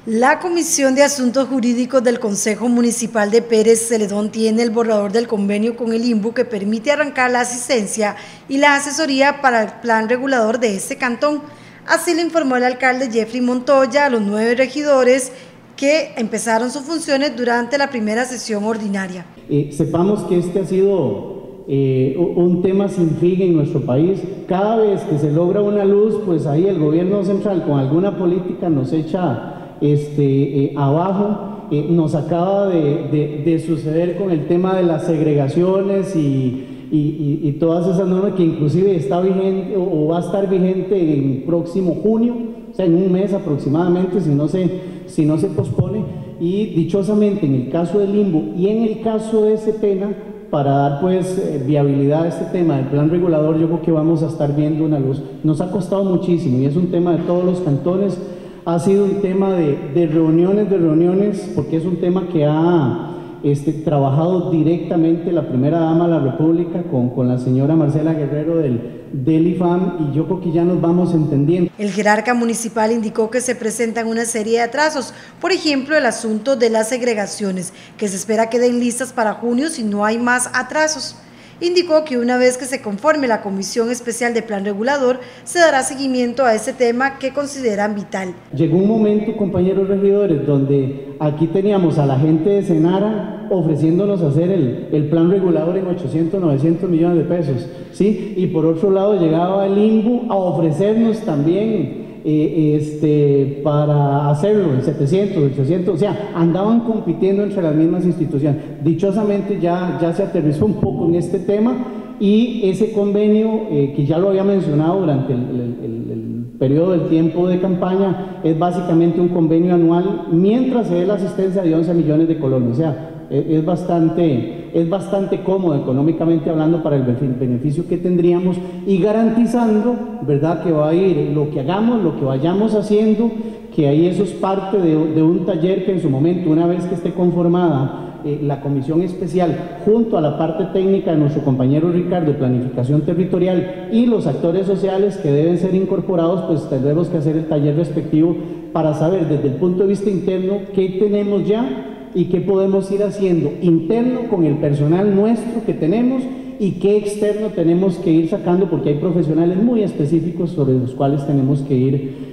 La Comisión de Asuntos Jurídicos del Consejo Municipal de Pérez Celedón tiene el borrador del convenio con el INVU que permite arrancar la asistencia y la asesoría para el plan regulador de este cantón. Así lo informó el alcalde Jeffrey Montoya a los 9 regidores que empezaron sus funciones durante la primera sesión ordinaria. Sepamos que este ha sido un tema sin fin en nuestro país. Cada vez que se logra una luz, pues ahí el gobierno central con alguna política nos echa abajo. Nos acaba de suceder con el tema de las segregaciones y todas esas normas que inclusive está vigente o va a estar vigente en próximo junio, o sea, en un mes aproximadamente, si no se pospone. Y dichosamente en el caso del INVU y en el caso de SEPENA, para dar pues viabilidad a este tema del plan regulador, yo creo que vamos a estar viendo una luz. Nos ha costado muchísimo y es un tema de todos los cantones. Ha sido un tema de reuniones, porque es un tema que ha trabajado directamente la primera dama de la República con la señora Marcela Guerrero del IFAM, y yo creo que ya nos vamos entendiendo. El jerarca municipal indicó que se presentan una serie de atrasos, por ejemplo el asunto de las segregaciones, que se espera queden listas para junio si no hay más atrasos. Indicó que una vez que se conforme la Comisión Especial de Plan Regulador, se dará seguimiento a este tema que consideran vital. Llegó un momento, compañeros regidores, donde aquí teníamos a la gente de Senara ofreciéndonos hacer el plan regulador en 800, 900 millones de pesos, ¿sí? Y por otro lado llegaba el INVU a ofrecernos también para hacerlo en 700, 800, o sea, andaban compitiendo entre las mismas instituciones. Dichosamente ya se aterrizó un poco en este tema, y ese convenio, que ya lo había mencionado durante el periodo del tiempo de campaña, es básicamente un convenio anual mientras se dé la asistencia de 11 millones de colones. O sea, es bastante cómodo económicamente hablando para el beneficio que tendríamos, y garantizando, ¿verdad?, que va a ir lo que hagamos, lo que vayamos haciendo, que ahí eso es parte de un taller que en su momento, una vez que esté conformada la comisión especial, junto a la parte técnica de nuestro compañero Ricardo, planificación territorial, y los actores sociales que deben ser incorporados, pues tendremos que hacer el taller respectivo para saber desde el punto de vista interno qué tenemos ya y qué podemos ir haciendo interno con el personal nuestro que tenemos, y qué externo tenemos que ir sacando, porque hay profesionales muy específicos sobre los cuales tenemos que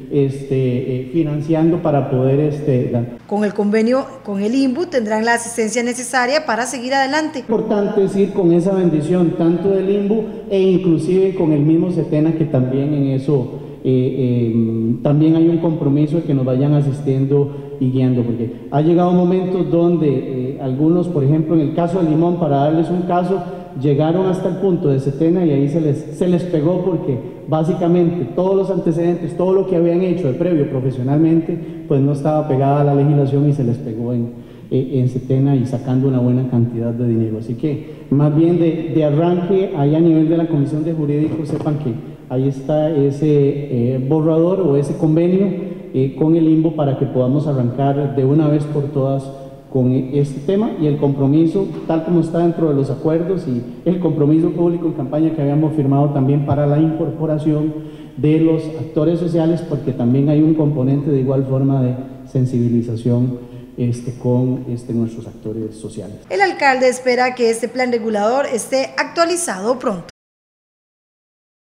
ir financiando para poder dar. Con el convenio con el INVU tendrán la asistencia necesaria para seguir adelante. Importante es ir con esa bendición tanto del INVU e inclusive con el mismo SEPENA, que también en eso también hay un compromiso de que nos vayan asistiendo y guiando, porque ha llegado momentos donde algunos, por ejemplo en el caso de Limón, para darles un caso, llegaron hasta el punto de SEPENA y ahí se les pegó, porque básicamente todos los antecedentes, todo lo que habían hecho de previo profesionalmente, pues no estaba pegada a la legislación y se les pegó en SEPENA, y sacando una buena cantidad de dinero. Así que más bien de arranque, ahí a nivel de la Comisión de Jurídicos, sepan que ahí está ese borrador o ese convenio con el INVU para que podamos arrancar de una vez por todas con este tema, y el compromiso tal como está dentro de los acuerdos y el compromiso público en campaña que habíamos firmado también para la incorporación de los actores sociales, porque también hay un componente de igual forma de sensibilización con nuestros actores sociales. El alcalde espera que este plan regulador esté actualizado pronto.